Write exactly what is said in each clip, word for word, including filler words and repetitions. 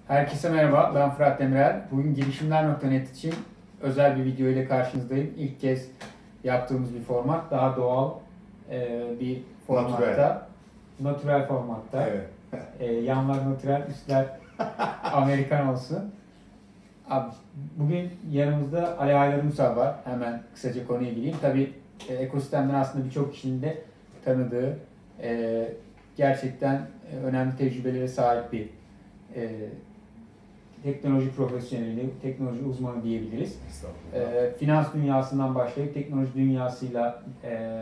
Herkese merhaba, ben Fırat Demirel. Bugün girişimler nokta net için özel bir video ile karşınızdayım. İlk kez yaptığımız bir format, daha doğal e, bir formatta. Natürel. Natürel formatta. Evet. E, yanlar natürel, üstler Amerikan olsun. Abi, bugün yanımızda Ali Haydar Ünsal var. Hemen kısaca konuya gireyim. Tabii e, ekosistemden aslında birçok kişinin de tanıdığı, e, gerçekten e, önemli tecrübelere sahip bir e, teknoloji profesyoneli, teknoloji uzmanı diyebiliriz. E, finans dünyasından başlayıp teknoloji dünyasıyla e,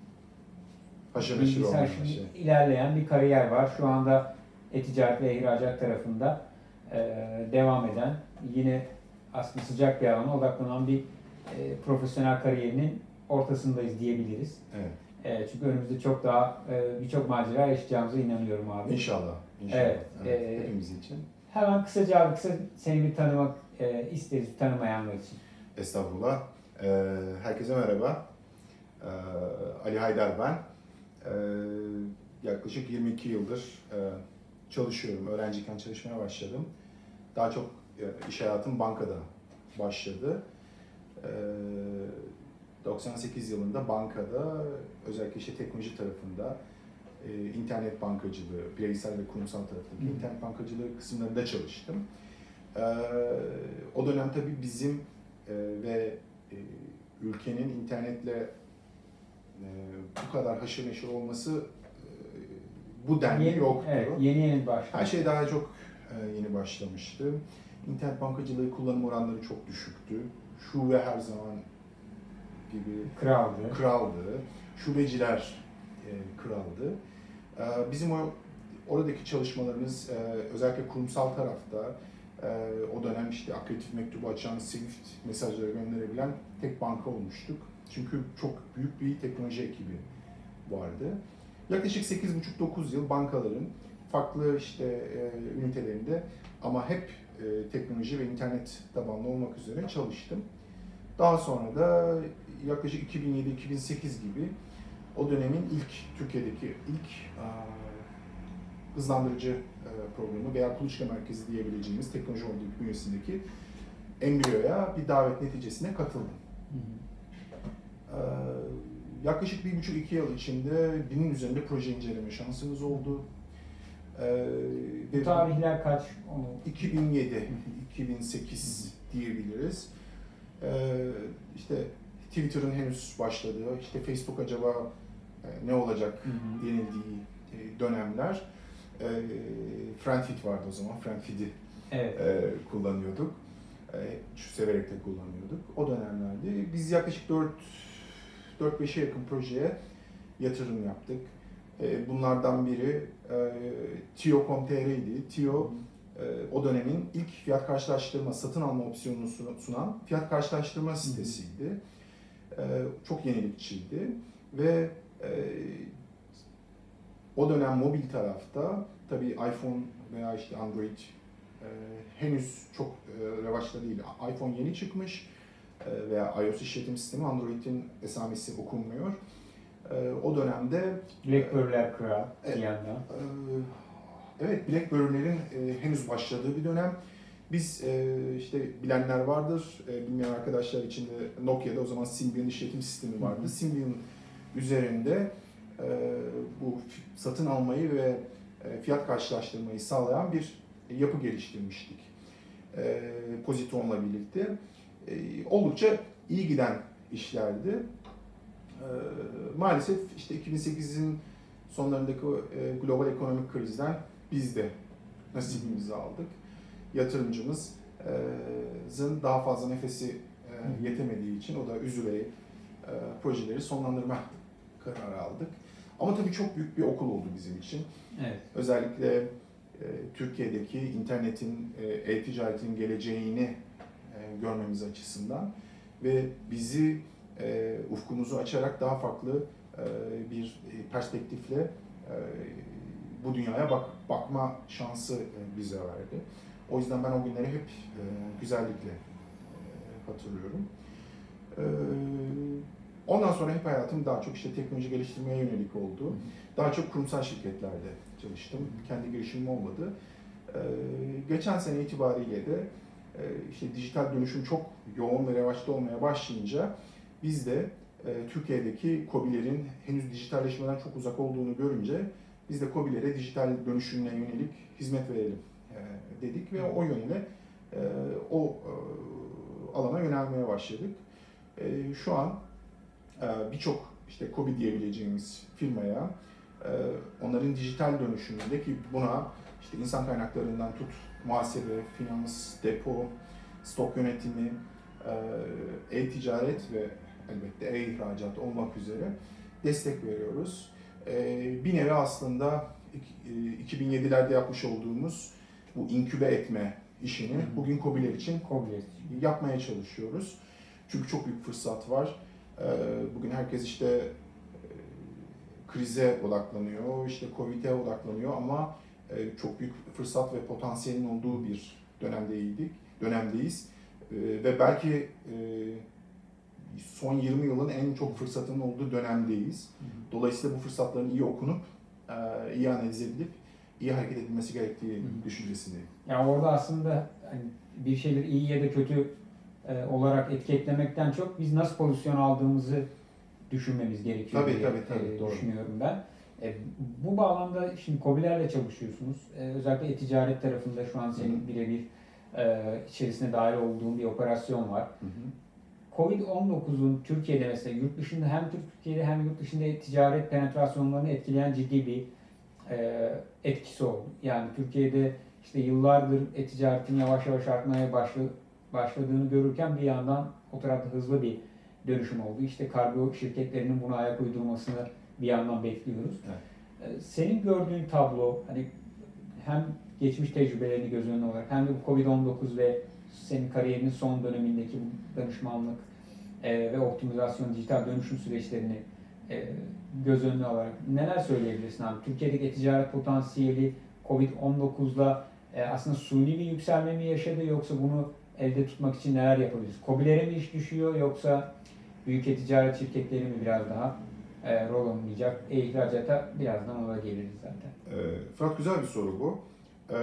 haşır neşir bilgisayar olmayan bir şey. ilerleyen bir kariyer var. Şu anda e-ticaret ve ihracat tarafında e, devam eden, yine aslında sıcak bir alana odaklanan bir e, profesyonel kariyerinin ortasındayız diyebiliriz. Evet. E, çünkü önümüzde çok daha e, birçok macera yaşayacağımıza inanıyorum abi. İnşallah. İnşallah. Evet. Evet, E, hepimiz için. Hemen kısaca abi kısa seni bir tanımak e, isteriz, tanımayanlar için. Estağfurullah. Ee, herkese merhaba. Ee, Ali Haydar ben. Ee, yaklaşık yirmi iki yıldır e, çalışıyorum. Öğrenciyken çalışmaya başladım. Daha çok e, iş hayatım bankada başladı. Ee, doksan sekiz yılında bankada, özellikle işte teknoloji tarafında, e, internet bankacılığı, bireysel ve kurumsal taraftaki Hı. internet bankacılığı kısımlarında çalıştım. Ee, o dönem tabii bizim e, ve e, ülkenin internetle e, bu kadar haşır neşir olması e, bu denli Yeni, yoktu. evet, yeni yeni başladı. Her şey daha çok e, yeni başlamıştı. İnternet bankacılığı kullanım oranları çok düşüktü. Şube her zaman gibi Kraldı. kraldı. Şubeciler e, kraldı. E, bizim o oradaki çalışmalarımız e, özellikle kurumsal tarafta e, o dönem işte akreditif mektubu açan, Swift mesajları gönderebilen tek banka olmuştuk. Çünkü çok büyük bir teknoloji ekibi vardı. Yaklaşık sekiz buçuk dokuz yıl bankaların farklı işte e, ünitelerinde ama hep e, teknoloji ve internet tabanlı olmak üzere çalıştım. Daha sonra da yaklaşık iki bin yedi iki bin sekiz gibi o dönemin ilk Türkiye'deki ilk a, hızlandırıcı e, programı veya kuluçka merkezi diyebileceğimiz teknoloji holding bünyesindeki Embryo'ya bir davet neticesine katıldım. Hı hı. E, yaklaşık bir buçuk iki yıl içinde binin üzerinde proje inceleme şansımız oldu. E, Bu tarihler kaç? Onu... iki bin yedi iki bin sekiz diyebiliriz. Ee, işte Twitter'ın henüz başladığı, işte Facebook acaba e, ne olacak Hı hı. denildiği e, dönemler. E, Friendfeed vardı o zaman, Friendfeed'i Evet. e, kullanıyorduk. E, şu severek de kullanıyorduk. O dönemlerde biz yaklaşık dört beşe yakın projeye yatırım yaptık. E, bunlardan biri e, Tio nokta com nokta tr'ydi. Tio o dönemin ilk fiyat karşılaştırma, satın alma opsiyonunu sunan fiyat karşılaştırma sitesiydi. Çok yenilikçiydi ve o dönem mobil tarafta tabii iPhone veya işte Android henüz çok revaçta değil. iPhone yeni çıkmış veya iOS işletim sistemi, Android'in esamesi okunmuyor. O dönemde BlackBerry'ler kral bir e, yandan. Evet, BlackBerry'lerin e, henüz başladığı bir dönem. Biz e, işte bilenler vardır, e, bilmeyen arkadaşlar için de Nokia'da o zaman Symbian işletim sistemi vardı. Hı hı. Symbian üzerinde e, bu satın almayı ve e, fiyat karşılaştırmayı sağlayan bir yapı geliştirmiştik. E, Positron'la birlikte. E, oldukça iyi giden işlerdi. E, maalesef işte iki bin sekizin sonlarındaki e, global ekonomik krizden biz de nasibimizi aldık. Yatırımcımızın daha fazla nefesi yetemediği için o da üzülerek projeleri sonlandırma kararı aldık. Ama tabii çok büyük bir okul oldu bizim için. Evet. Özellikle Türkiye'deki internetin, e-ticaretin geleceğini görmemiz açısından ve bizi ufkumuzu açarak daha farklı bir perspektifle bu dünyaya bak, bakma şansı bize verdi. O yüzden ben o günleri hep e, güzellikle e, hatırlıyorum. E, ondan sonra hep hayatım daha çok işte teknoloji geliştirmeye yönelik oldu. Daha çok kurumsal şirketlerde çalıştım. Kendi girişimim olmadı. E, Geçen sene itibariyle de işte dijital dönüşüm çok yoğun ve revaçta olmaya başlayınca biz de Türkiye'deki KOBİ'lerin henüz dijitalleşmeden çok uzak olduğunu görünce biz de KOBİ'lere dijital dönüşümle yönelik hizmet verelim dedik ve o yönle o alana yönelmeye başladık. Şu an birçok işte KOBİ diyebileceğimiz firmaya onların dijital dönüşümünde, ki buna işte insan kaynaklarından tut, muhasebe, finans, depo, stok yönetimi, e-ticaret ve elbette e-ihracat olmak üzere destek veriyoruz. Bir nevi aslında iki bin yedilerde yapmış olduğumuz bu inkübe etme işini bugün KOBİ'ler için yapmaya çalışıyoruz. Çünkü çok büyük fırsat var. Bugün herkes işte krize odaklanıyor, işte Covid'e odaklanıyor ama çok büyük fırsat ve potansiyelin olduğu bir dönemdeydik, dönemdeyiz. Ve belki son yirmi yılın en çok fırsatının olduğu dönemdeyiz. Dolayısıyla bu fırsatların iyi okunup, iyi analiz edilip, iyi hareket edilmesi gerektiği düşüncesindeyim. Yani orada aslında hani bir şeyleri iyi ya da kötü olarak etiketlemekten çok biz nasıl pozisyon aldığımızı düşünmemiz gerekiyor tabii, diye tabii, tabii, e, doğru. düşünüyorum ben. E, bu bağlamda şimdi KOBİ'lerle çalışıyorsunuz. E, özellikle e-ticaret tarafında şu an senin birebir e, içerisine dahil olduğun bir operasyon var. Hı hı. Covid on dokuzun Türkiye'de mesela yurt dışında hem Türkiye'de hem yurt dışında ticaret penetrasyonlarını etkileyen ciddi bir e, etkisi oldu. Yani Türkiye'de işte yıllardır e-ticaretin yavaş yavaş artmaya başladı, başladığını görürken bir yandan o tarafta hızlı bir dönüşüm oldu. İşte kargo şirketlerinin buna ayak uydurmasını bir yandan bekliyoruz. Evet. Senin gördüğün tablo, hani hem geçmiş tecrübelerini göz önüne olarak hem de bu Covid on dokuz ve senin kariyerinin son dönemindeki bu danışmanlık e, ve optimizasyon, dijital dönüşüm süreçlerini e, göz önüne alarak neler söyleyebilirsin abi? Türkiye'deki e-ticaret potansiyeli Covid on dokuzla e, aslında suni bir yükselme mi yaşadı, yoksa bunu elde tutmak için neler yapabiliriz? KOBİ'lere mi iş düşüyor, yoksa büyük e-ticaret şirketleri mi biraz daha e, rol oynayacak? E-ihracata birazdan ona geliriz zaten. E, Fırat, güzel bir soru bu. E,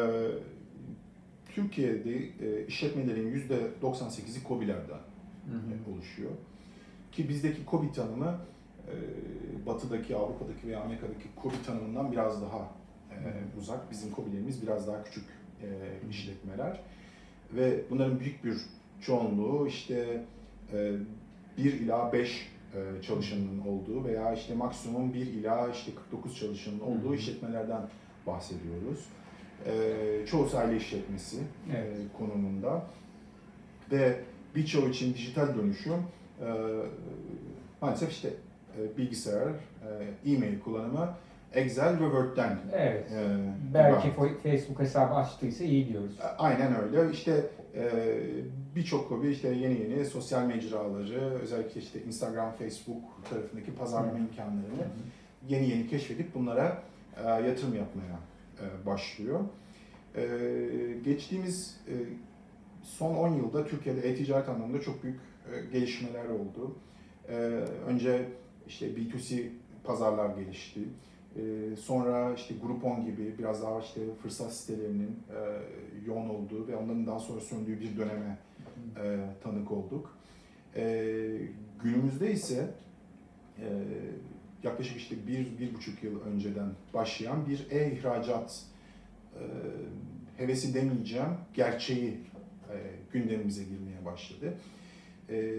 Türkiye'de e, işletmelerin yüzde doksan sekizi KOBİ'lerden e, oluşuyor. Ki bizdeki KOBİ tanımı e, Batı'daki, Avrupa'daki veya Amerika'daki KOBİ tanımından biraz daha e, uzak. Bizim KOBİ'lerimiz biraz daha küçük e, işletmeler. Ve bunların büyük bir çoğunluğu işte e, bir ila beş e, çalışanın olduğu veya işte maksimum bir ila işte kırk dokuz çalışanın olduğu Hı-hı. işletmelerden bahsediyoruz. E, çoğusu aile işletmesi evet. e, konumunda ve birçoğu için dijital dönüşüm e, maalesef işte e, bilgisayar, e, e-mail kullanımı, Excel ve Word'den. Evet. E, Belki Facebook hesabı açtıysa iyi diyoruz. Aynen öyle. İşte e, birçok KOBİ işte yeni yeni sosyal mecraları, özellikle işte Instagram, Facebook tarafındaki pazarlama Hı. imkanlarını Hı. yeni yeni keşfedip bunlara e, yatırım yapmaya e, başlıyor. E, geçtiğimiz e, son on yılda Türkiye'de e-ticaret anlamında çok büyük e, gelişmeler oldu. E, önce işte B iki C pazarlar gelişti. Ee, sonra işte Groupon gibi biraz daha işte fırsat sitelerinin e, yoğun olduğu ve onların daha sonra söndüğü bir döneme e, tanık olduk. E, günümüzde ise e, yaklaşık işte bir, bir buçuk yıl önceden başlayan bir e-ihracat e, hevesi demeyeceğim, gerçeği e, gündemimize girmeye başladı. E,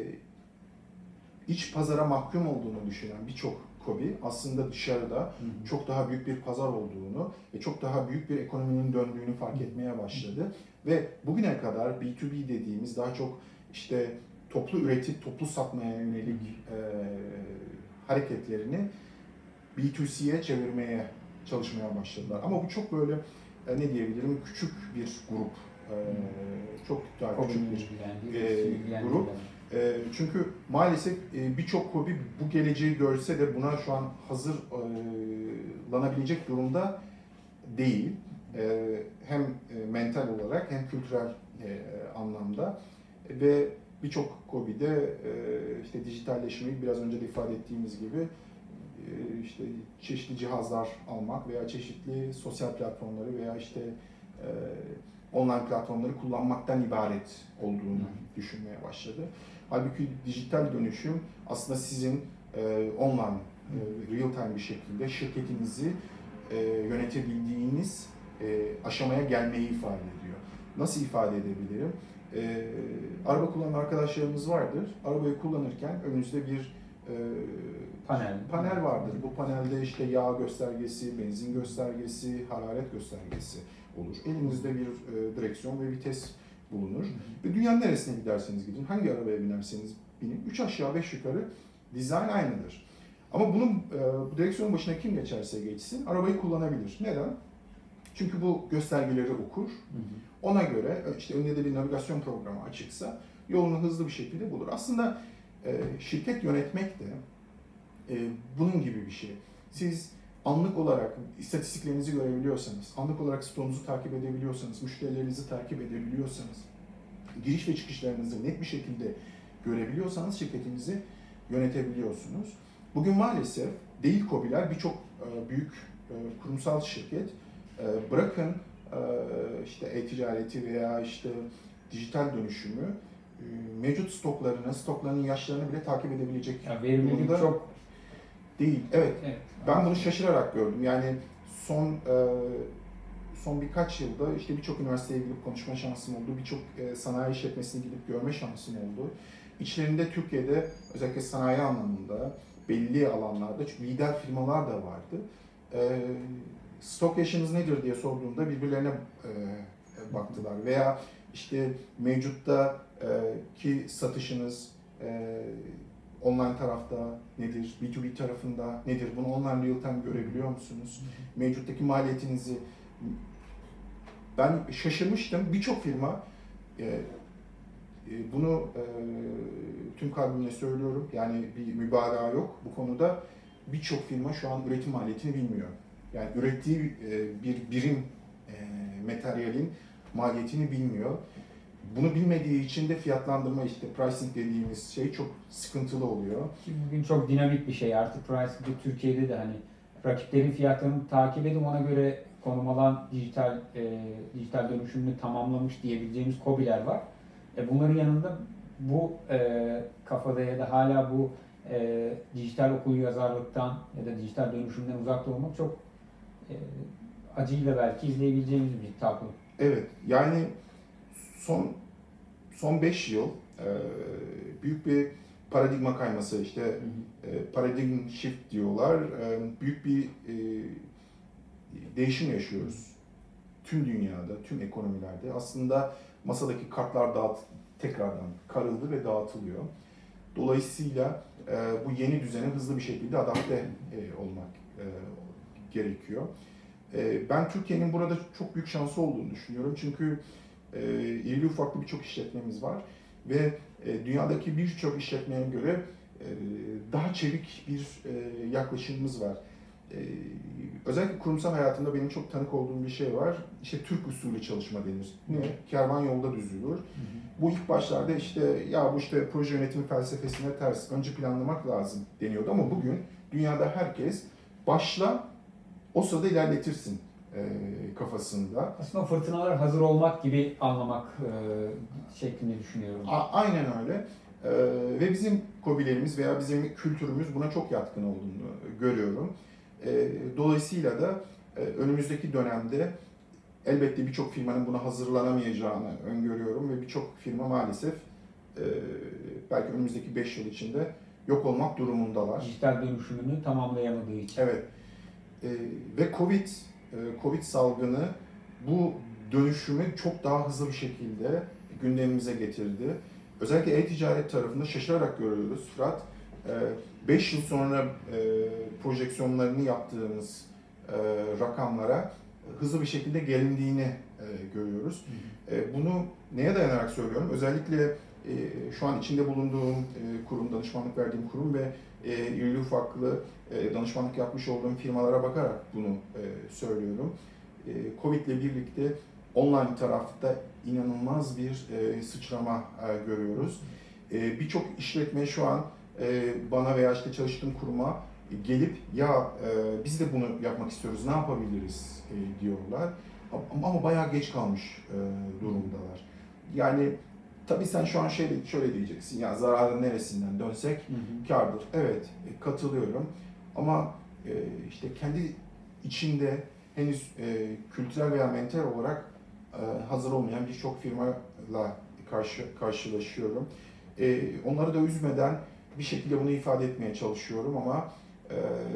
iç pazara mahkum olduğunu düşünen birçok KOBİ aslında dışarıda hı hı. çok daha büyük bir pazar olduğunu ve çok daha büyük bir ekonominin döndüğünü fark etmeye başladı. Ve bugüne kadar B iki B dediğimiz daha çok işte toplu üretip toplu satmaya yönelik e, hareketlerini B iki C'ye çevirmeye çalışmaya başladılar. Ama bu çok böyle e, ne diyebilirim, küçük bir grup. E, çok daha küçük bir e, grup. Çünkü maalesef birçok KOBİ bu geleceği görse de buna şu an hazırlanabilecek durumda değil. Hem mental olarak hem kültürel anlamda. Ve birçok KOBİ'de işte dijitalleşmeyi biraz önce de ifade ettiğimiz gibi işte çeşitli cihazlar almak veya çeşitli sosyal platformları veya işte online platformları kullanmaktan ibaret olduğunu düşünmeye başladı. Halbuki dijital dönüşüm aslında sizin online, real time bir şekilde şirketinizi yönetebildiğiniz aşamaya gelmeyi ifade ediyor. Nasıl ifade edebilirim? Araba kullanan arkadaşlarımız vardır. Arabayı kullanırken önünüzde bir panel panel vardır. Bu panelde işte yağ göstergesi, benzin göstergesi, hararet göstergesi olur. Elinizde bir e, direksiyon ve vites bulunur. Hı hı. Ve dünyanın neresine giderseniz gidin, hangi arabaya binerseniz binin, üç aşağı beş yukarı dizayn aynıdır. Ama bunun e, bu direksiyonun başına kim geçerse geçsin, arabayı kullanabilir. Neden? Çünkü bu göstergeleri okur. Hı hı. Ona göre işte önünde de bir navigasyon programı açıksa yolunu hızlı bir şekilde bulur. Aslında e, şirket yönetmek de e, bunun gibi bir şey. Siz anlık olarak istatistiklerinizi görebiliyorsanız, anlık olarak stoğunuzu takip edebiliyorsanız, müşterilerinizi takip edebiliyorsanız, giriş ve çıkışlarınızı net bir şekilde görebiliyorsanız şirketinizi yönetebiliyorsunuz. Bugün maalesef değil KOBİ'ler birçok e, büyük e, kurumsal şirket e, bırakın e, işte e-ticareti veya işte dijital dönüşümü e, mevcut stoklarını, stoklarının yaşlarını bile takip edebilecek ya verimlilik çok değil. Evet. evet. Ben bunu şaşırarak gördüm. Yani son e, son birkaç yılda işte birçok üniversiteye gidip konuşma şansım oldu. Birçok e, sanayi işletmesine gidip görme şansım oldu. İçlerinde Türkiye'de özellikle sanayi anlamında belli alanlarda çünkü lider firmalar da vardı. E, stok yaşınız nedir diye sorduğumda birbirlerine e, baktılar. Veya işte mevcutta e, ki satışınız e, online tarafta nedir, B iki B tarafında nedir, bunu online real time görebiliyor musunuz? Mevcuttaki maliyetinizi, ben şaşırmıştım, birçok firma, e, e, bunu e, tüm kalbimle söylüyorum, yani bir mübalağa yok bu konuda, birçok firma şu an üretim maliyetini bilmiyor. Yani ürettiği e, bir birim e, materyalin maliyetini bilmiyor. Bunu bilmediği için de fiyatlandırma işte pricing dediğimiz şey çok sıkıntılı oluyor. Ki bugün çok dinamik bir şey. Artık pricing Türkiye'de de hani rakiplerin fiyatlarını takip edip ona göre konum alan dijital e, dijital dönüşümünü tamamlamış diyebileceğimiz KOBİ'ler var. E, bunların yanında bu e, kafada ya da hala bu e, dijital okuryazarlıktan ya da dijital dönüşümden uzakta olmak çok e, acıyla belki izleyebileceğimiz bir tablo. Evet, yani son son beş yıl e, büyük bir paradigma kayması, işte e, paradigm shift diyorlar, e, büyük bir e, değişim yaşıyoruz. Tüm dünyada, tüm ekonomilerde aslında masadaki kartlar dağıt, tekrardan karıldı ve dağıtılıyor. Dolayısıyla e, bu yeni düzene hızlı bir şekilde adapte e, olmak e, gerekiyor. E, ben Türkiye'nin burada çok büyük şansı olduğunu düşünüyorum. Çünkü e, irili ufaklı birçok işletmemiz var ve e, dünyadaki birçok işletmeye göre e, daha çevik bir e, yaklaşımımız var. E, özellikle kurumsal hayatımda benim çok tanık olduğum bir şey var. İşte Türk usulü çalışma denir. Ne? Kervan yolda düzülür. Hı hı. Bu ilk başlarda işte ya bu işte proje yönetimi felsefesine ters, önce planlamak lazım deniyordu ama bugün dünyada herkes başla, o sırada ilerletirsin e, kafasında. Aslında o fırtınalar hazır olmak gibi anlamak e, şeklinde düşünüyorum. A- aynen öyle. E, ve bizim KOBİ'lerimiz veya bizim kültürümüz buna çok yatkın olduğunu görüyorum. E, dolayısıyla da e, önümüzdeki dönemde elbette birçok firmanın buna hazırlanamayacağını öngörüyorum ve birçok firma maalesef e, belki önümüzdeki beş yıl içinde yok olmak durumundalar. Dijital dönüşümünü tamamlayamadığı için. Evet. E, ve Covid, e, Covid salgını bu dönüşümü çok daha hızlı bir şekilde gündemimize getirdi. Özellikle e-ticaret tarafında şaşırarak görüyoruz Fırat. beş yıl sonra e, projeksiyonlarını yaptığımız e, rakamlara hızlı bir şekilde gelindiğini e, görüyoruz. Hı hı. E, bunu neye dayanarak söylüyorum? Özellikle e, şu an içinde bulunduğum e, kurum, danışmanlık verdiğim kurum ve e, irili ufaklı e, danışmanlık yapmış olduğum firmalara bakarak bunu e, söylüyorum. E, Covid ile birlikte online tarafta inanılmaz bir e, sıçrama e, görüyoruz. E, Birçok işletme şu an e, bana veya işte çalıştığım kuruma gelip ya e, biz de bunu yapmak istiyoruz, ne yapabiliriz e, diyorlar. Ama, ama bayağı geç kalmış e, durumdalar. Yani tabii sen şu an şöyle, şöyle diyeceksin, ya zararın neresinden dönsek Hı hı. kârdır. Evet, e, katılıyorum. Ama e, işte kendi içinde henüz e, kültürel veya mental olarak e, hazır olmayan birçok firmayla karşı, karşılaşıyorum. E, onları da üzmeden bir şekilde bunu ifade etmeye çalışıyorum ama e,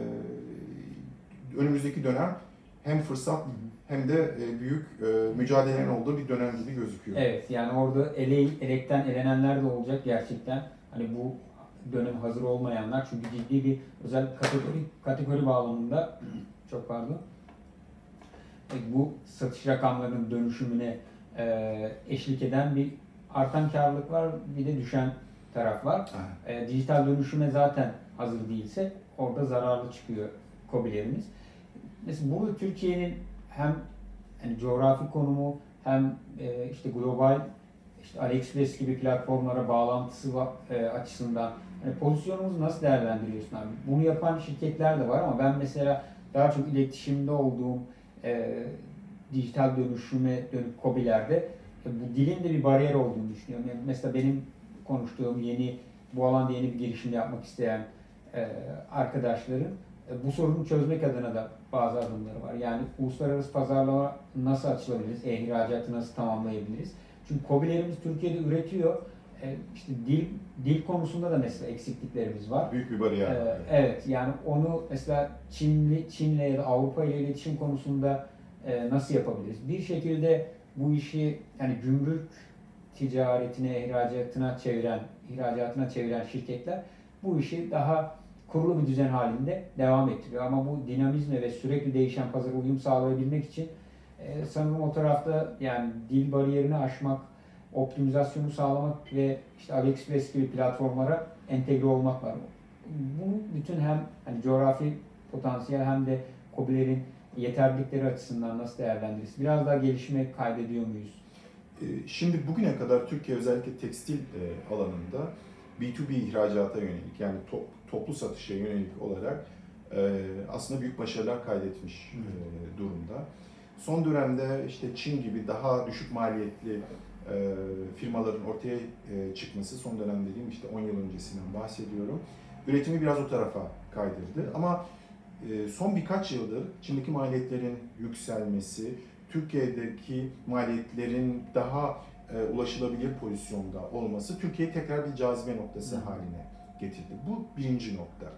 önümüzdeki dönem hem fırsat Hı hı. hem de e, büyük e, mücadelenin olduğu bir dönem gibi gözüküyor. Evet, yani orada ele, elekten elenenler de olacak gerçekten. Hani bu dönem hazır olmayanlar, çünkü ciddi bir özel kategori kategori bağlamında çok pardon. E, bu satış rakamlarının dönüşümüne e, eşlik eden bir artan karlılık var, bir de düşen taraf var. E, dijital dönüşüme zaten hazır değilse orada zararlı çıkıyor KOBİ'lerimiz. Mesela burada Türkiye'nin hem hani coğrafi konumu hem e, işte global, işte AliExpress gibi platformlara bağlantısı va- e, açısından hani pozisyonumuzu nasıl değerlendiriyorsun abi? Bunu yapan şirketler de var ama ben mesela daha çok iletişimde olduğum e, dijital dönüşüme dönük KOBİ'lerde e, bu dilin de bir bariyer olduğunu düşünüyorum. Yani mesela benim konuştuğum yeni, bu alanda yeni bir girişim yapmak isteyen e, arkadaşların e, bu sorunu çözmek adına da bazı adımları var. Yani uluslararası pazarlığa nasıl açılabiliriz, e-ihracatı nasıl tamamlayabiliriz? Çünkü KOBİ'lerimiz Türkiye'de üretiyor. E, işte dil dil konusunda da mesela eksikliklerimiz var. Büyük bir bariyer. Ee, evet, yani onu mesela Çinli, Çin'le ya da Avrupa ile iletişim konusunda e, nasıl yapabiliriz? Bir şekilde bu işi yani gümrük ticaretine, ihracatına çeviren, ihracatına çeviren şirketler bu işi daha kurulu bir düzen halinde devam ettiriyor. Ama bu dinamizme ve sürekli değişen pazara uyum sağlayabilmek için e, sanırım o tarafta yani dil bariyerini aşmak, optimizasyonu sağlamak ve işte AliExpress gibi platformlara entegre olmak var. Bu bütün hem hani coğrafi potansiyel hem de KOBİ'lerin yeterlilikleri açısından nasıl değerlendiririz? Biraz daha gelişme kaydediyor muyuz? Şimdi bugüne kadar Türkiye özellikle tekstil alanında B iki B ihracata yönelik, yani top, toplu satışa yönelik olarak aslında büyük başarılar kaydetmiş hmm. durumda. Son dönemde işte Çin gibi daha düşük maliyetli firmaların ortaya çıkması, son dönem dediğim işte on yıl öncesinden bahsediyorum, üretimi biraz o tarafa kaydırdı. Ama son birkaç yıldır Çin'deki maliyetlerin yükselmesi, Türkiye'deki maliyetlerin daha e, ulaşılabilir pozisyonda olması Türkiye'yi tekrar bir cazibe noktası haline getirdi. Bu birinci nokta.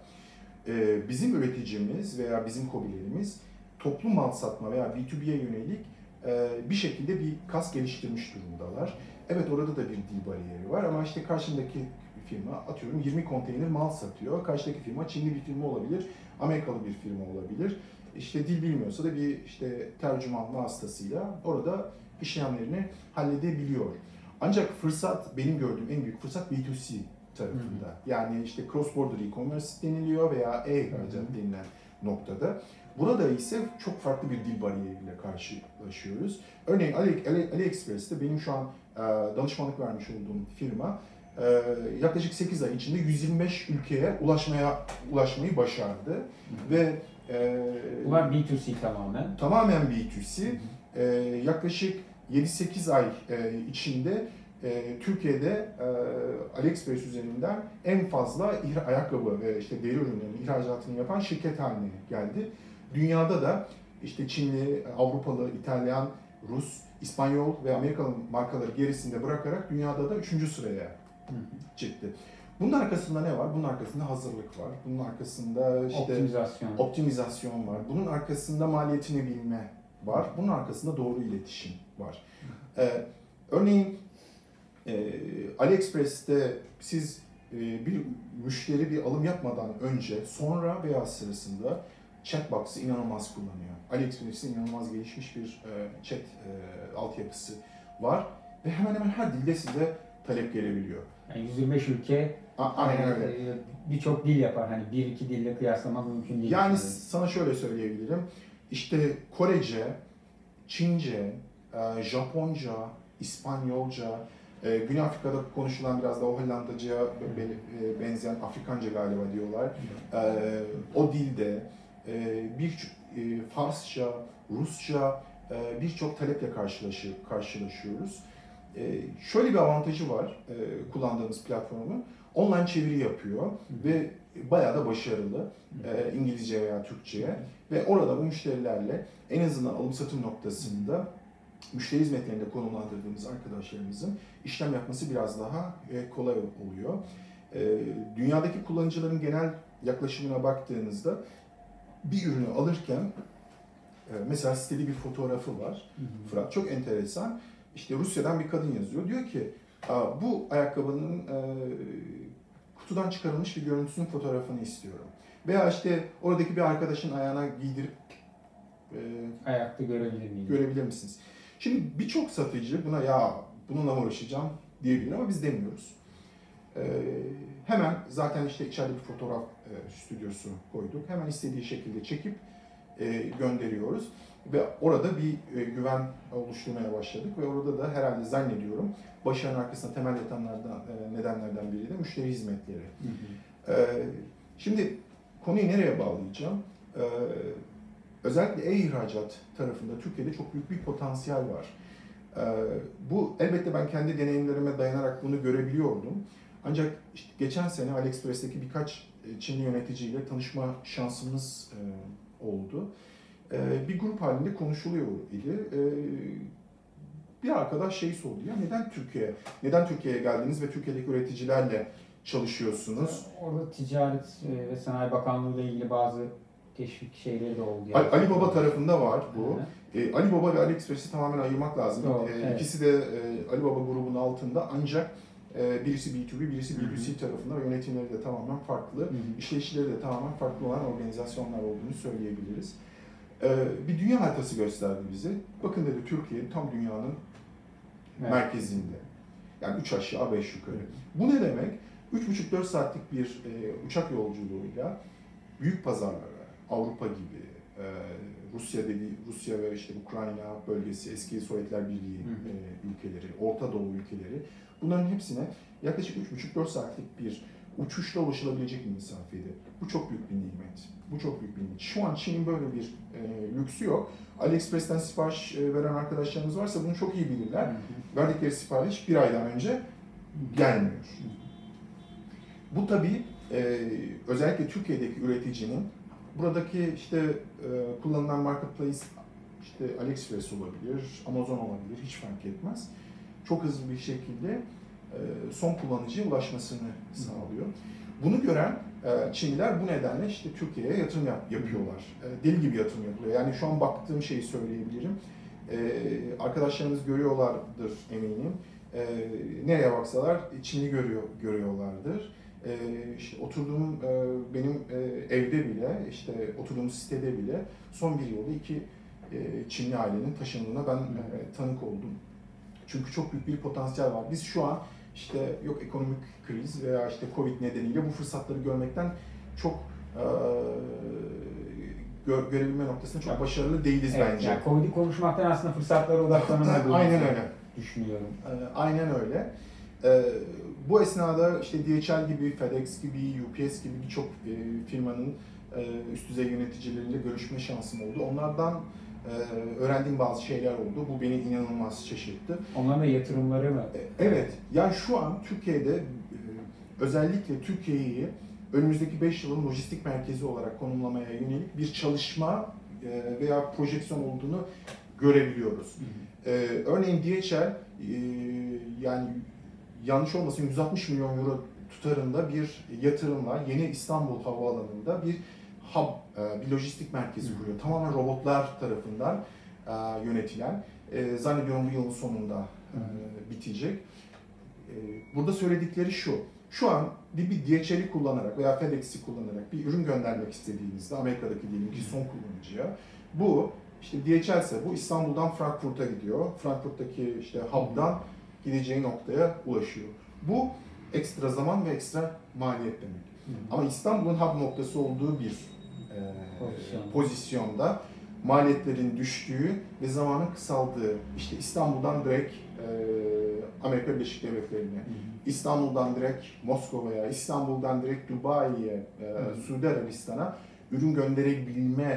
E, bizim üreticimiz veya bizim KOBİ'lerimiz toplu mal satma veya B iki B'ye yönelik e, bir şekilde bir kas geliştirmiş durumdalar. Evet, orada da bir dil bariyeri var ama işte karşımdaki firma atıyorum yirmi konteyner mal satıyor. Karşıdaki firma Çinli bir firma olabilir, Amerikalı bir firma olabilir. İşte dil bilmiyorsa da bir işte tercüman vasıtasıyla orada işlemlerini halledebiliyor. Ancak fırsat, benim gördüğüm en büyük fırsat B iki C tarafında. Hı hı. Yani işte cross border e-commerce deniliyor veya e-ihracat denilen noktada. Burada ise çok farklı bir dil bariyeriyle karşılaşıyoruz. Örneğin Ali, Ali, AliExpress'te benim şu an e, danışmanlık vermiş olduğum firma e, yaklaşık sekiz ay içinde yüz yirmi beş ülkeye ulaşmaya ulaşmayı başardı. Hı hı. Ve e, bunlar B iki C tamamen. Tamamen B iki C. Hı hı. E, yaklaşık yedi sekiz ay e, içinde e, Türkiye'de e, AliExpress üzerinden en fazla ayakkabı ve işte deri ürünlerinin ihracatını yapan şirket haline geldi. Dünyada da işte Çinli, Avrupalı, İtalyan, Rus, İspanyol ve Amerikalı markaları gerisinde bırakarak dünyada da üçüncü sıraya çıktı. Bunun arkasında ne var? Bunun arkasında hazırlık var. Bunun arkasında işte optimizasyon, optimizasyon var. Bunun arkasında maliyetini bilme var. Bunun arkasında doğru iletişim var. Ee, örneğin e, AliExpress'te siz e, bir müşteri bir alım yapmadan önce, sonra veya sırasında chatbox'ı inanılmaz kullanıyor. AliExpress'in inanılmaz gelişmiş bir e, chat e, altyapısı var ve hemen hemen her dilde size talep gelebiliyor. Yani yüz yirmi beş ülke A- aynen öyle. Birçok dil yapar. Hani bir iki dille kıyaslamak mümkün değil. Yani sana şöyle söyleyebilirim. İşte Korece, Çince, Japonca, İspanyolca, Güney Afrika'da konuşulan biraz da o Hollandaca'ya benzeyen Afrikanca galiba diyorlar. O dilde bir Farsça, Rusça, e, birçok taleple karşılaşı, karşılaşıyoruz. E, şöyle bir avantajı var e, kullandığımız platformun. Online çeviri yapıyor hı hı. ve bayağı da başarılı e, İngilizce veya Türkçe'ye hı hı. ve orada bu müşterilerle en azından alım satım noktasında müşteri hizmetlerinde konumlandırdığımız arkadaşlarımızın işlem yapması biraz daha e, kolay oluyor. E, dünyadaki kullanıcıların genel yaklaşımına baktığınızda bir ürünü alırken e, mesela sitede bir fotoğrafı var. Hı hı. Fırat çok enteresan. İşte Rusya'dan bir kadın yazıyor. Diyor ki bu ayakkabının e, kutudan çıkarılmış bir görüntüsünün fotoğrafını istiyorum. Veya işte oradaki bir arkadaşın ayağına giydirip e, ayakta görebilir miyim? Görebilir misiniz? Şimdi birçok satıcı buna ya bununla mı uğraşacağım diyebilir ama biz demiyoruz. E, hemen zaten işte içeride bir fotoğraf e, stüdyosu koyduk. Hemen istediği şekilde çekip e, gönderiyoruz. Ve orada bir e, güven oluşturmaya başladık ve orada da herhalde zannediyorum başarının arkasında temel yatanlardan, e, nedenlerden biri de müşteri hizmetleri. Hı hı. E, şimdi konuyu nereye bağlayacağım? E, özellikle e-ihracat tarafında Türkiye'de çok büyük bir potansiyel var. E, bu elbette ben kendi deneyimlerime dayanarak bunu görebiliyordum. Ancak işte geçen sene AliExpress'teki birkaç Çinli yöneticiyle tanışma şansımız e, oldu. Bir grup halinde konuşuluyor idi. Bir arkadaş şey sordu ya neden Türkiye, neden Türkiye'ye geldiniz ve Türkiye'deki üreticilerle çalışıyorsunuz? Orada Ticaret ve Sanayi Bakanlığı ile ilgili bazı teşvik şeyleri de oldu. Yani. Ali Baba tarafında var bu. Hı-hı. Ali Baba ve AliExpress'i tamamen ayırmak lazım. Doğru, evet. İkisi de Ali Baba grubunun altında ancak birisi B iki B, birisi B iki C tarafında ve yönetimleri de tamamen farklı, Hı-hı. işleyişleri de tamamen farklı olan organizasyonlar olduğunu söyleyebiliriz. Bir dünya haritası gösterdi bize. Bakın dedi Türkiye tam dünyanın evet. merkezinde. Yani üç aşağı beş yukarı. Bu ne demek? üç buçuk dört saatlik bir e, uçak yolculuğuyla büyük pazarlara, Avrupa gibi, e, Rusya dediği Rusya ve işte Ukrayna bölgesi, eski Sovyetler Birliği e, ülkeleri, Orta Doğu ülkeleri bunların hepsine yaklaşık üç buçuk dört saatlik bir uçuşla ulaşılabilecek bir mesafeydi. Bu çok büyük bir nimet. Bu çok büyük bir nimet. Şu an Çin'in böyle bir e, lüksü yok. AliExpress'ten sipariş e, veren arkadaşlarımız varsa bunu çok iyi bilirler. Hı hı. Verdikleri sipariş bir aydan önce gelmiyor. Hı hı. Bu tabii e, özellikle Türkiye'deki üreticinin buradaki işte e, kullanılan marketplace işte AliExpress olabilir, Amazon olabilir hiç fark etmez. Çok hızlı bir şekilde son kullanıcıya ulaşmasını sağlıyor. Bunu gören Çinliler bu nedenle işte Türkiye'ye yatırım yap, yapıyorlar. Deli gibi yatırım yapılıyor. Yani şu an baktığım şeyi söyleyebilirim. Arkadaşlarımız görüyorlardır eminim. Nereye baksalar Çinli görüyor, görüyorlardır. İşte oturduğum benim evde bile, işte oturduğum sitede bile son bir yılda iki Çinli ailenin taşındığına ben tanık oldum. Çünkü çok büyük bir potansiyel var. Biz şu an işte yok ekonomik kriz veya işte Covid nedeniyle bu fırsatları görmekten çok e, gö görebilme noktasında çok başarılı değiliz evet, bence. Yani Covid'i konuşmaktan aslında fırsatlara odaklanılmadığını Aynen öyle. düşünüyorum. E, aynen öyle. E, bu esnada işte D H L gibi, FedEx gibi, U P S gibi birçok e, firmanın e, üst düzey yöneticileriyle görüşme şansım oldu. Onlardan Ee, öğrendiğim bazı şeyler oldu. Bu beni inanılmaz şaşırttı. Onların da yatırımları mı? Evet. Yani şu an Türkiye'de özellikle Türkiye'yi önümüzdeki beş yılın lojistik merkezi olarak konumlamaya yönelik bir çalışma veya projeksiyon olduğunu görebiliyoruz. Hı hı. Ee, örneğin D H L yani yanlış olmasın yüz altmış milyon euro tutarında bir yatırımla yeni İstanbul Havaalanı'nda bir hub, bir lojistik merkezi kuruyor. Hmm. Tamamen robotlar tarafından yönetilen. Zannediyorum bu yılın sonunda hmm. bitecek. Burada söyledikleri şu, şu an bir D H L'i kullanarak veya FedEx'i kullanarak bir ürün göndermek istediğinizde Amerika'daki diyelim ki son kullanıcıya bu işte D H L ise bu İstanbul'dan Frankfurt'a gidiyor. Frankfurt'taki işte hub'dan gideceği noktaya ulaşıyor. Bu ekstra zaman ve ekstra maliyet demek. Hmm. Ama İstanbul'un hub noktası olduğu bir e, Pozisyon. pozisyonda maliyetlerin düştüğü ve zamanın kısaldığı, işte İstanbul'dan direkt e, Amerika Birleşik Devletleri'ne, hmm. İstanbul'dan direkt Moskova'ya, İstanbul'dan direkt Dubai'ye, e, hmm. Suudi Arabistan'a ürün gönderebilme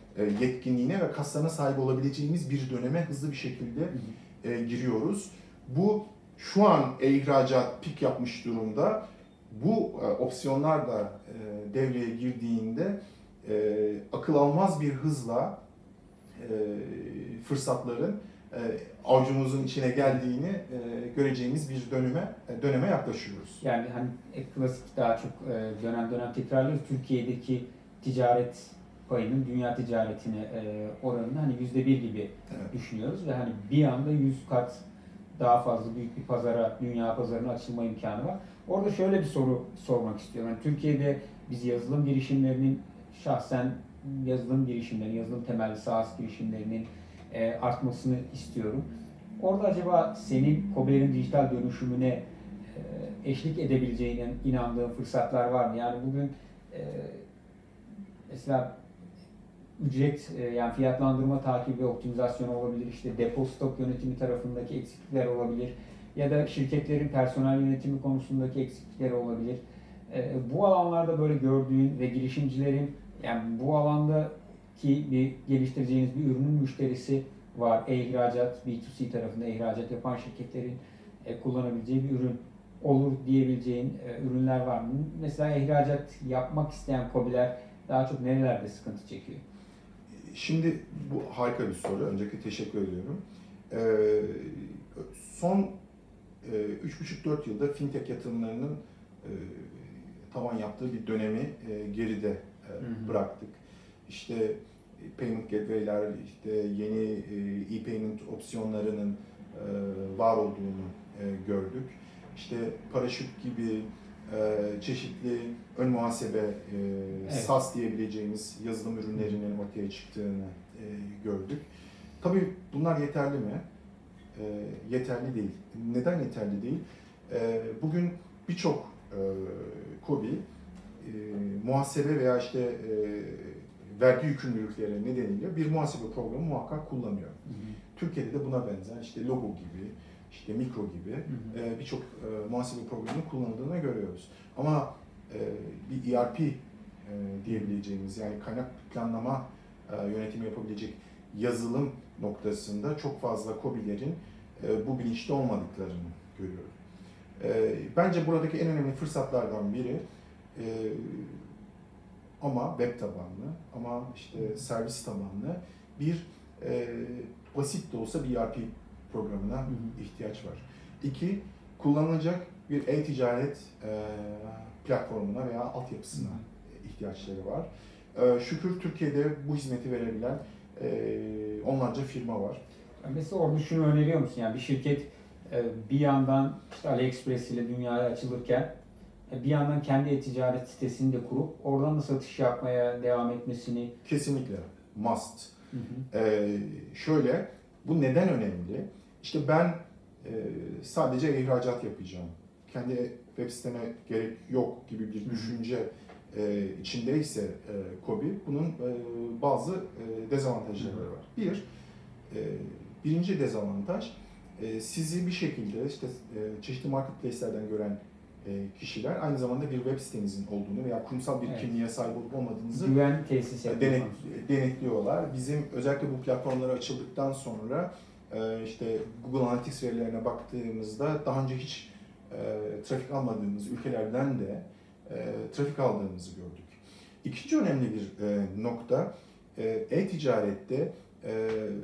e, yetkinliğine ve kaslarına sahip olabileceğimiz bir döneme hızlı bir şekilde e, giriyoruz. Bu şu an e-ihracat pik yapmış durumda. Bu e, opsiyonlar da e, devreye girdiğinde e, akıl almaz bir hızla e, fırsatların e, avucumuzun içine geldiğini e, göreceğimiz bir döneme e, döneme yaklaşıyoruz. Yani hani klasik daha çok e, dönem dönem tekrarlıyoruz. Türkiye'deki ticaret payının dünya ticaretine e, oranını hani yüzde bir gibi Evet. düşünüyoruz ve hani bir anda yüz kat daha fazla büyük bir pazara, dünya pazarına açılma imkanı var. Orada şöyle bir soru sormak istiyorum. Yani Türkiye'de biz yazılım girişimlerinin şahsen yazılım girişimleri, yazılım temelli SaaS girişimlerinin e, artmasını istiyorum. Orada acaba senin KOBİ'lerin dijital dönüşümüne e, eşlik edebileceğine inandığın fırsatlar var mı? Yani bugün e, mesela ücret e, yani fiyatlandırma takibi ve optimizasyonu olabilir, işte depo stok yönetimi tarafındaki eksiklikler olabilir ya da şirketlerin personel yönetimi konusundaki eksiklikler olabilir. E, bu alanlarda böyle gördüğün ve girişimcilerin yani bu alandaki bir geliştireceğiniz bir ürünün müşterisi var. E-ihracat, B iki C tarafında ihracat yapan şirketlerin e, kullanabileceği bir ürün olur diyebileceğin e, ürünler var mı? Mesela ihracat yapmak isteyen KOBİ'ler daha çok nerelerde sıkıntı çekiyor? Şimdi bu harika bir soru. Öncelikle teşekkür ediyorum. Ee, son e, üç buçuk dört yılda fintech yatırımlarının e, tavan yaptığı bir dönemi e, geride e, Hı hı. bıraktık. İşte payment gateway'ler, işte yeni e, e-payment opsiyonlarının e, var olduğunu e, gördük. İşte paraşüt gibi e, çeşitli ön muhasebe, e, Evet. SaaS diyebileceğimiz yazılım ürünlerinin ortaya çıktığını e, gördük. Tabii bunlar yeterli mi? E, yeterli değil. Neden yeterli değil? E, bugün birçok e, KOBİ e, muhasebe veya işte e, vergi yükümlülükleri nedeniyle bir muhasebe programı muhakkak kullanıyor. Hı hı. Türkiye'de de buna benzer işte Logo gibi, işte Mikro gibi Hı hı. e, birçok e, muhasebe programı kullanıldığını görüyoruz. Ama e, bir E R P e, diyebileceğimiz yani kaynak planlama e, yönetimi yapabilecek yazılım noktasında çok fazla KOBİ'lerin e, bu bilinçli olmadıklarını görüyoruz. E, bence buradaki en önemli fırsatlardan biri e, ama web tabanlı, ama işte servis tabanlı bir e, basit de olsa bir E R P programına Hı hı. ihtiyaç var. İki, kullanılacak bir e-ticaret e, platformuna veya altyapısına Hı hı. ihtiyaçları var. E, şükür Türkiye'de bu hizmeti verebilen e, onlarca firma var. Mesela orada şunu öneriyor musun? Yani bir şirket e, bir yandan işte AliExpress ile dünyaya açılırken e, bir yandan kendi e-ticaret sitesini de kurup oradan da satış yapmaya devam etmesini. Kesinlikle must. Hı hı. E, şöyle, bu neden önemli? İşte ben e, sadece ihracat yapacağım. Kendi web siteme gerek yok gibi bir düşünce e, içindeyse e, KOBİ, bunun e, bazı e, dezavantajları var. Bir, e, birinci dezavantaj, e, sizi bir şekilde işte e, çeşitli marketplace'lerden gören e, kişiler aynı zamanda bir web sitenizin olduğunu veya kurumsal bir Evet. kimliğe sahip olup olmadığınızı Güven tesis denet, yapmak. denetliyorlar. Bizim özellikle bu platformları açıldıktan sonra e, işte Google Analytics verilerine baktığımızda daha önce hiç e, trafik almadığımız ülkelerden de e, trafik aldığımızı gördük. İkinci önemli bir e, nokta, e, e-ticarette e,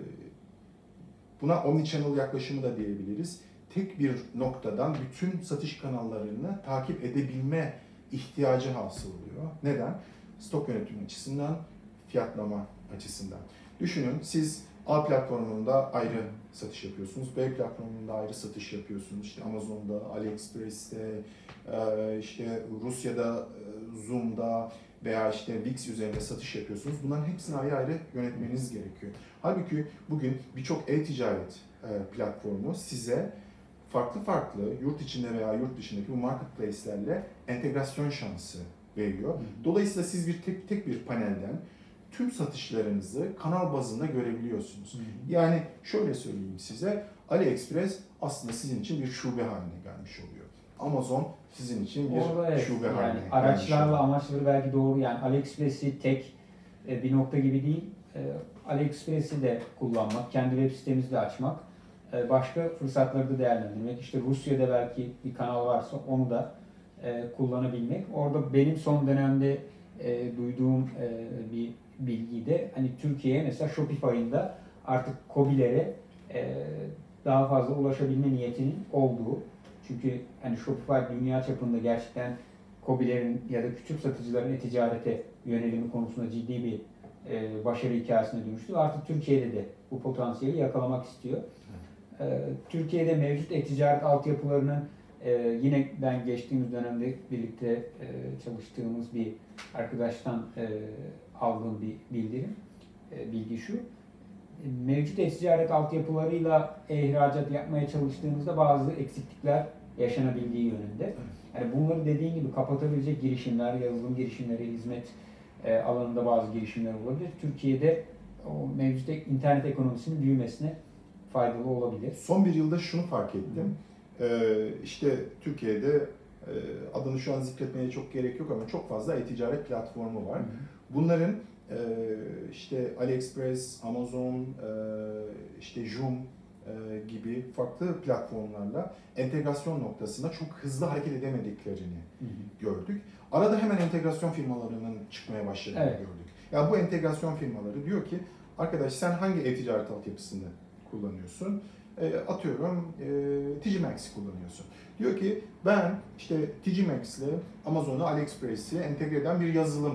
buna omnichannel yaklaşımı da diyebiliriz. Tek bir noktadan bütün satış kanallarını takip edebilme ihtiyacı hasıl oluyor. Neden? Stok yönetimi açısından, fiyatlama açısından. Düşünün, siz A platformunda ayrı satış yapıyorsunuz, B platformunda ayrı satış yapıyorsunuz. İşte Amazon'da, AliExpress'te, işte Rusya'da, Zoom'da veya işte Wix üzerinde satış yapıyorsunuz. Bunların hepsini ayrı ayrı yönetmeniz gerekiyor. Halbuki bugün birçok e-ticaret platformu size farklı farklı yurt içinde veya yurt dışındaki bu marketplace'lerle entegrasyon şansı veriyor. Dolayısıyla siz bir tek, tek bir panelden tüm satışlarınızı kanal bazında görebiliyorsunuz. Hı hı. Yani şöyle söyleyeyim size, AliExpress aslında sizin için bir şube haline gelmiş oluyor. Amazon sizin için bir Orada evet, şube yani haline gelmiş araçlarla oluyor. amaçları belki doğru, yani AliExpress'i tek bir nokta gibi değil, e, AliExpress'i de kullanmak, kendi web sitemizi de açmak, e, başka fırsatları da değerlendirmek. İşte Rusya'da belki bir kanal varsa onu da e, kullanabilmek. Orada benim son dönemde e, duyduğum e, bir bilgi de hani Türkiye'ye mesela Shopify'ın da artık KOBİ'lere e, daha fazla ulaşabilme niyetinin olduğu. Çünkü hani Shopify dünya çapında gerçekten KOBİ'lerin ya da küçük satıcıların e-ticarete yönelimi konusunda ciddi bir e, başarı hikayesine dönüştü. Artık Türkiye'de de bu potansiyeli yakalamak istiyor. E, Türkiye'de mevcut e-ticaret altyapılarının e, yine ben geçtiğimiz dönemde birlikte e, çalıştığımız bir arkadaştan e, aldığım bir bildirim, e, bilgi şu. Mevcut e-ticaret altyapılarıyla e-ihracat yapmaya çalıştığımızda bazı eksiklikler yaşanabildiği yönünde. Yani bunları dediğin gibi kapatabilecek girişimler, yazılım girişimleri, hizmet e, alanında bazı girişimler olabilir. Türkiye'de o mevcut internet ekonomisinin büyümesine faydalı olabilir. Son bir yılda şunu fark ettim. Ee, işte Türkiye'de e, adını şu an zikretmeye çok gerek yok ama çok fazla e-ticaret platformu var. Hı hı. Bunların e, işte AliExpress, Amazon, e, işte Joom e, gibi farklı platformlarla entegrasyon noktasında çok hızlı hareket edemediklerini hı hı. gördük. Arada hemen entegrasyon firmalarının çıkmaya başladığını evet. gördük. Yani bu entegrasyon firmaları diyor ki arkadaş sen hangi e-ticaret altyapısını kullanıyorsun? E, atıyorum e, Digimax kullanıyorsun. Diyor ki ben işte Digimax ile Amazon'u, AliExpress'i entegre eden bir yazılım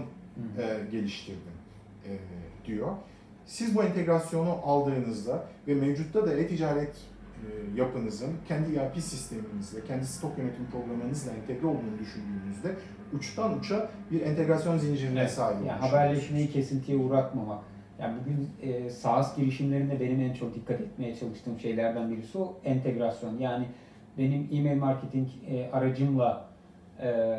e, geliştirdim e, diyor. Siz bu entegrasyonu aldığınızda ve mevcutta da e-ticaret e, yapınızın kendi E R P sisteminizle, kendi stok yönetim programınızla entegre olduğunu düşündüğünüzde uçtan uça bir entegrasyon zincirine evet. sahip olmuş. Yani haberleşmeyi kesintiye uğratmamak. Yani bugün e, SaaS girişimlerinde benim en çok dikkat etmeye çalıştığım şeylerden birisi o entegrasyon. Yani benim e-mail marketing e, aracımla e,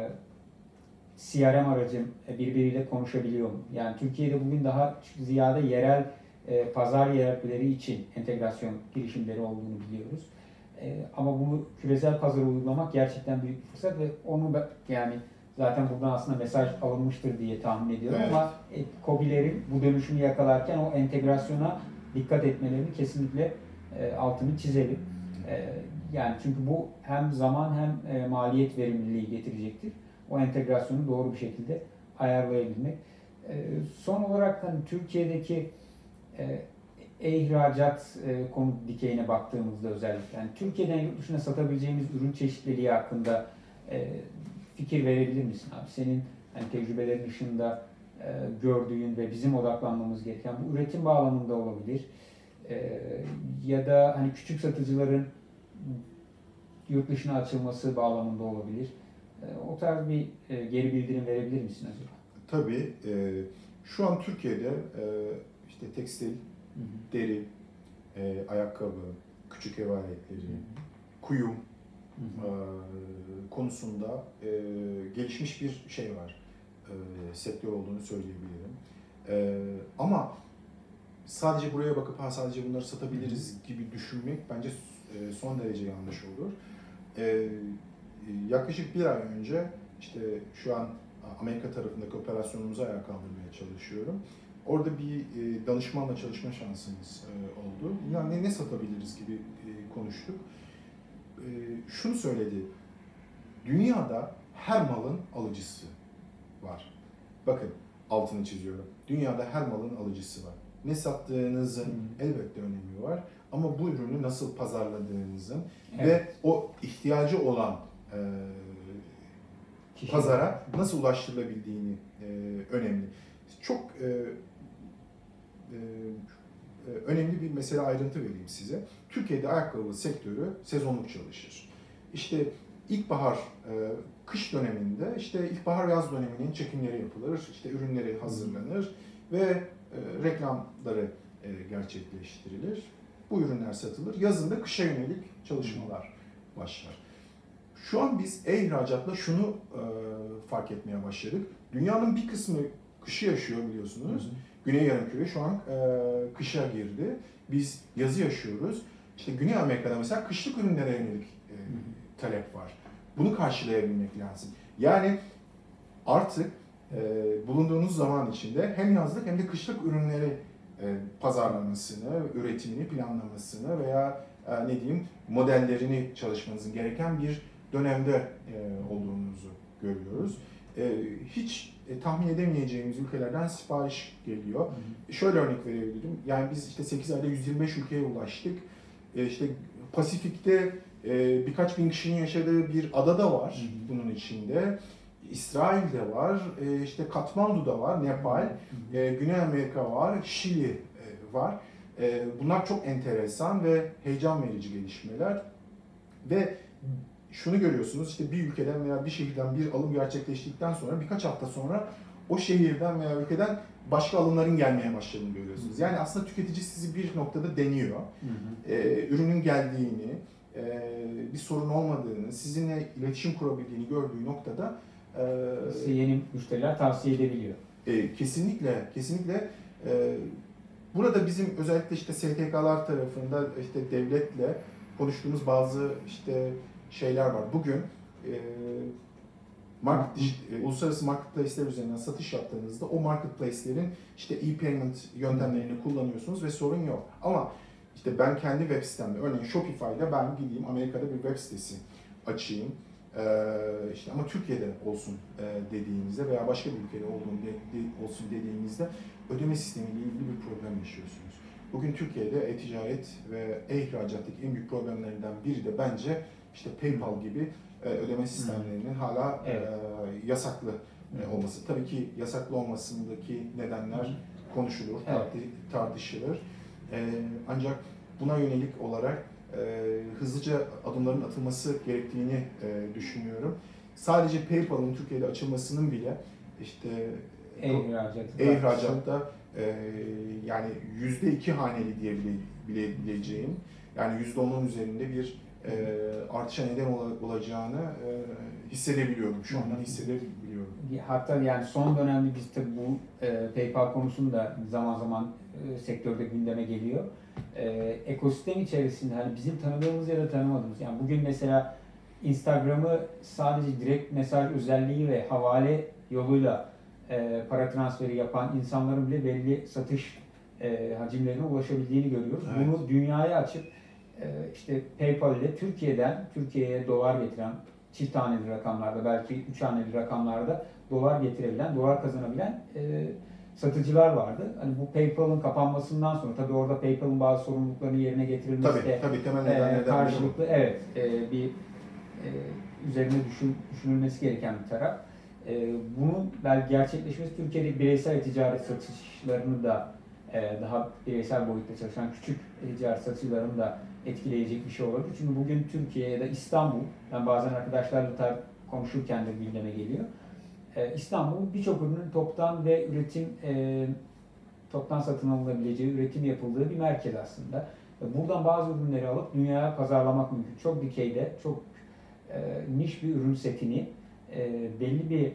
C R M aracım e, birbiriyle konuşabiliyor mu? Yani Türkiye'de bugün daha ziyade yerel e, pazar yerelleri için entegrasyon girişimleri olduğunu biliyoruz. E, ama bunu küresel pazara uygulamak gerçekten büyük bir fırsat ve onu da yani zaten buradan aslında mesaj alınmıştır diye tahmin ediyorum evet. ama e, KOBİ'lerin bu dönüşümü yakalarken o entegrasyona dikkat etmelerini kesinlikle e, altını çizelim. E, yani çünkü bu hem zaman hem e, maliyet verimliliği getirecektir. O entegrasyonu doğru bir şekilde ayarlayabilmek. E, son olarak hani Türkiye'deki e, e-ihracat e, konu dikeyine baktığımızda özellikle yani Türkiye'den yurt dışına satabileceğimiz ürün çeşitliliği hakkında e, fikir verebilir misin abi? Senin hani tecrübelerin dışında e, gördüğün ve bizim odaklanmamız gereken bu üretim bağlamında olabilir. E, ya da hani küçük satıcıların yurt dışına açılması bağlamında olabilir. E, o tarz bir e, geri bildirim verebilir misin acaba? Tabii. E, şu an Türkiye'de e, işte tekstil, hı hı. deri, e, ayakkabı, küçük ev aletleri, hı hı. kuyum, Hı hı. konusunda e, gelişmiş bir şey var, e, sektör olduğunu söyleyebilirim. E, ama sadece buraya bakıp ha sadece bunları satabiliriz hı hı. gibi düşünmek bence e, son derece yanlış olur. E, yaklaşık bir ay önce işte şu an Amerika tarafındaki operasyonumuzu ayağa kaldırmaya çalışıyorum. Orada bir e, danışmanla çalışma şansımız e, oldu. Yani ne satabiliriz gibi e, konuştuk. E, şunu söyledi, dünyada her malın alıcısı var. Bakın altını çiziyorum. Dünyada her malın alıcısı var. Ne sattığınızın hmm. elbette önemi var ama bu ürünü nasıl pazarladığınızın evet. ve o ihtiyacı olan e, pazara nasıl ulaştırılabildiğini e, önemli. Çok e, e, önemli bir mesele ayrıntı vereyim size. Türkiye'de ayakkabı sektörü sezonluk çalışır. İşte ilkbahar, kış döneminde işte ilkbahar yaz döneminin çekimleri yapılır, işte ürünleri hazırlanır ve reklamları gerçekleştirilir. Bu ürünler satılır. Yazında kışa yönelik çalışmalar başlar. Şu an biz e-ihracatla şunu fark etmeye başladık. Dünyanın bir kısmı kışı yaşıyor biliyorsunuz. Hı hı. Güney Yarımküre şu an kışa girdi. Biz yazı yaşıyoruz. İşte Güney Amerika'da mesela kışlık ürünlere yönelik e, talep var. Bunu karşılayabilmek lazım. Yani artık e, bulunduğunuz zaman içinde hem yazlık hem de kışlık ürünleri e, pazarlamasını, üretimini, planlamasını veya e, ne diyeyim modellerini çalışmanızın gereken bir dönemde e, olduğunuzu görüyoruz. E, hiç e, tahmin edemeyeceğimiz ülkelerden sipariş geliyor. Hı hı. Şöyle örnek verebilirim. Yani biz işte sekiz ayda yüz yirmi beş ülkeye ulaştık. E, işte Pasifik'te e, birkaç bin kişinin yaşadığı bir ada da var, hı hı, bunun içinde. İsrail'de var, e, işte Katmandu'da var, Nepal, hı hı, e, Güney Amerika var, Şili e, var. E, bunlar çok enteresan ve heyecan verici gelişmeler. Ve şunu görüyorsunuz, işte bir ülkeden veya bir şehirden bir alım gerçekleştikten sonra birkaç hafta sonra o şehirden veya ülkeden başka alımların gelmeye başladığını görüyorsunuz. Yani aslında tüketici sizi bir noktada deniyor. Hı hı. Ee, ürünün geldiğini, e, bir sorun olmadığını, sizinle iletişim kurabildiğini gördüğü noktada e, size yeni müşteriler tavsiye edebiliyor. E, kesinlikle, kesinlikle. E, burada bizim özellikle işte S T K'lar tarafında işte devletle konuştuğumuz bazı işte şeyler var. Bugün e, market, e, uluslararası marketplace'ler üzerinden satış yaptığınızda o marketplace'lerin işte e-payment yöntemlerini kullanıyorsunuz ve sorun yok. Ama işte ben kendi web sitemde, örneğin Shopify'da ben gideyim Amerika'da bir web sitesi açayım. Ee, işte ama Türkiye'de olsun e, dediğinizde veya başka bir ülkede olduğunu de, de, olsun dediğinizde ödeme sistemiyle ilgili bir problem yaşıyorsunuz. Bugün Türkiye'de e-ticaret ve e-ihracattaki en büyük problemlerinden biri de bence işte PayPal gibi e, ödeme sistemlerinin hala evet. e, yasaklı e, olması. Tabii ki yasaklı olmasındaki nedenler konuşulur, evet. tartı, tartışılır. E, ancak buna yönelik olarak e, hızlıca adımların atılması gerektiğini e, düşünüyorum. Sadece PayPal'ın Türkiye'de açılmasının bile işte e-ihracatta e, yani yüzde iki haneli diyebileceğim, yani yüzde onun üzerinde bir e, artışa neden olacağını e, hissedebiliyorum. Şu andan hissedebiliyorum. Hatta yani son dönemde biz tabii bu e, PayPal konusunda zaman zaman e, sektörde gündeme geliyor. E, ekosistem içerisinde hani bizim tanıdığımız ya da tanımadığımız, yani bugün mesela Instagram'ı sadece direkt mesaj özelliği ve havale yoluyla e, para transferi yapan insanların bile belli satış e, hacimlerine ulaşabildiğini görüyoruz. Evet. Bunu dünyaya açıp e, işte PayPal ile Türkiye'den Türkiye'ye dolar getiren, çift haneli rakamlarda, belki üç haneli rakamlarda dolar getirebilen, dolar kazanabilen e, satıcılar vardı. Hani bu PayPal'ın kapanmasından sonra tabii orada PayPal'ın bazı sorumluluklarını yerine getirilmesi tabii, de tabii, temel neden, e, karşılıklı evet e, bir e, üzerine düşün, düşünülmesi gereken bir taraf. E, bunun belki gerçekleşmesi Türkiye'de bireysel ticaret satışlarını da e, daha bireysel boyutta çalışan küçük ticaret satışlarını da etkileyecek bir şey olabilir. Çünkü bugün Türkiye ya da İstanbul, ben bazen arkadaşlarla tar konuşurken de gündeme geliyor. Ee, İstanbul birçok ürünün toptan ve üretim e, toptan satın alınabileceği, üretim yapıldığı bir merkez aslında. Buradan bazı ürünleri alıp dünyaya pazarlamak mümkün. Çok dikeyde, çok e, niş bir ürün setini e, belli bir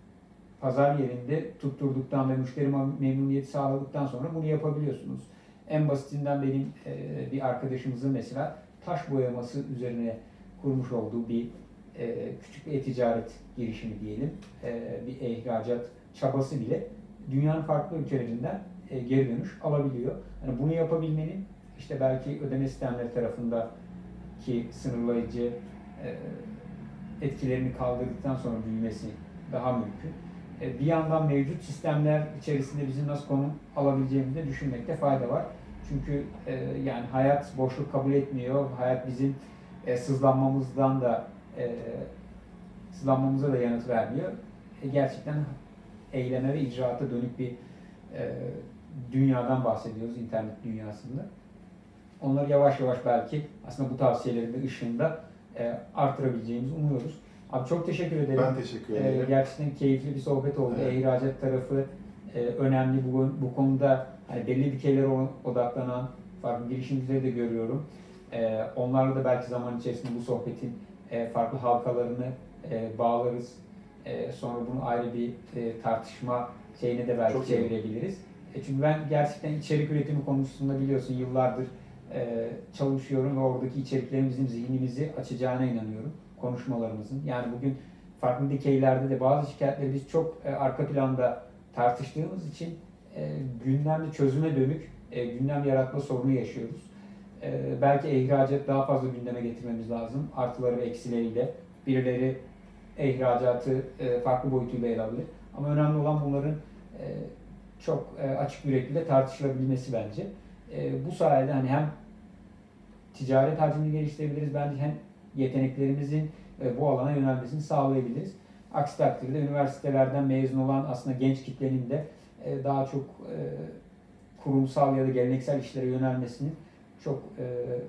pazar yerinde tutturduktan ve müşteri memnuniyeti sağladıktan sonra bunu yapabiliyorsunuz. En basitinden benim e, bir arkadaşımızın mesela taş boyaması üzerine kurmuş olduğu bir e, küçük bir e-ticaret girişimi diyelim, e, bir ihracat çabası bile dünyanın farklı ülkelerinden e, geri dönüş alabiliyor. Yani bunu yapabilmenin işte belki ödeme sistemleri tarafındaki sınırlayıcı e, etkilerini kaldırdıktan sonra büyümesi daha mümkün. E, bir yandan mevcut sistemler içerisinde bizim nasıl konum alabileceğimizi de düşünmekte fayda var. Çünkü e, yani hayat boşluk kabul etmiyor. Hayat bizim e, sızlanmamızdan da e, sızlanmamıza da yanıt vermiyor. E, gerçekten eyleme ve icraata dönük bir e, dünyadan bahsediyoruz, internet dünyasında. Onları yavaş yavaş belki aslında bu tavsiyelerin de ışığında e, artırabileceğimizi umuyoruz. Abi çok teşekkür ederim. Ben teşekkür ederim. E, gerçekten keyifli bir sohbet oldu. Evet. E-ihracat tarafı e, önemli. Bu, bu konuda hani belli dikeylere odaklanan farklı girişimcileri de görüyorum. E, onlarla da belki zaman içerisinde bu sohbetin e, farklı halkalarını e, bağlarız. E, sonra bunu ayrı bir e, tartışma şeyine de belki çok çevirebiliriz. E, çünkü ben gerçekten içerik üretimi konusunda biliyorsun yıllardır e, çalışıyorum ve oradaki içeriklerin bizim zihnimizi açacağına inanıyorum. Konuşmalarımızın. Yani bugün farklı dikeylerde de bazı şikayetleri biz çok e, arka planda tartıştığımız için e, gündemde çözüme dönük e, gündem yaratma sorunu yaşıyoruz. E, belki ihracat daha fazla gündeme getirmemiz lazım. Artıları ve eksileriyle. Birileri ihracatı e, farklı boyutuyla ele alabilir. Ama önemli olan bunların e, çok e, açık yürekli de tartışılabilmesi bence. E, bu sayede hani hem ticaret hacmini geliştirebiliriz bence hem yeteneklerimizin e, bu alana yönelmesini sağlayabiliriz. Aksi takdirde üniversitelerden mezun olan aslında genç kitlenin de e, daha çok e, kurumsal ya da geleneksel işlere yönelmesinin çok e,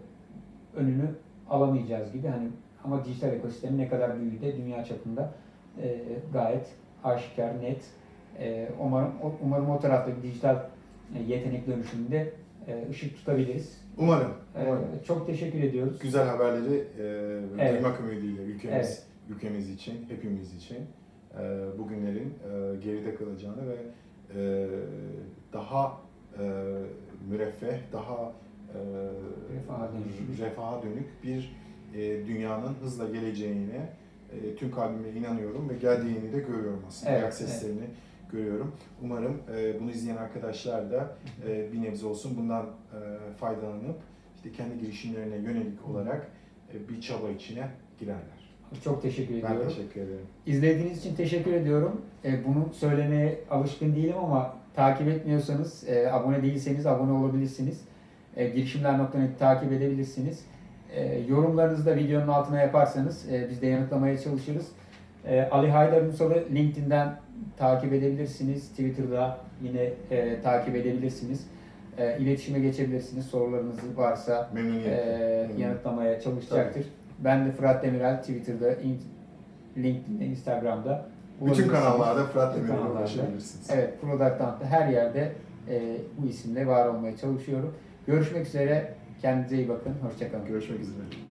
önünü alamayacağız gibi. Hani ama dijital ekosistemin ne kadar büyüdüğü de dünya çapında e, gayet aşikar, net. E, umarım umarım o tarafta bir dijital e, yetenek dönüşümünde e, ışık tutabiliriz. Umarım. umarım. E, çok teşekkür ediyoruz. Güzel haberleri e, Evet. duymak ümidiyle ülkemiz, Evet. ülkemiz için, hepimiz için e, bugünlerin e, geride kalacağını ve e, daha e, müreffeh, daha e, Refaha dönük. refaha dönük bir e, dünyanın hızla geleceğine e, tüm kalbimle inanıyorum ve geldiğini de görüyorum aslında. Evet, Ayak seslerini evet. görüyorum. Umarım e, bunu izleyen arkadaşlar da e, bir nebze olsun bundan e, faydalanıp işte kendi girişimlerine yönelik olarak e, bir çaba içine girerler. Çok teşekkür ediyorum. Ben teşekkür ederim. İzlediğiniz için teşekkür ediyorum. E, bunu söylemeye alışkın değilim ama takip etmiyorsanız, e, abone değilseniz abone olabilirsiniz. E, girişimler nokta net'i takip edebilirsiniz. E, yorumlarınızı da videonun altına yaparsanız e, biz de yanıtlamaya çalışırız. E, Ali Haydar Ünsal'ı LinkedIn'den takip edebilirsiniz. Twitter'da yine e, takip edebilirsiniz. E, iletişime geçebilirsiniz. Sorularınız varsa Memnuniyetle. e, yanıtlamaya çalışacaktır. Ben de Fırat Demirel Twitter'da, LinkedIn'de, Instagram'da. Bütün kanallarda Fırat Bütün Demirel'e kanallarda. ulaşabilirsiniz. Evet, Product Hunt'ta her yerde e, bu isimle var olmaya çalışıyorum. Görüşmek üzere. Kendinize iyi bakın. Hoşça kalın. Görüşmek üzere.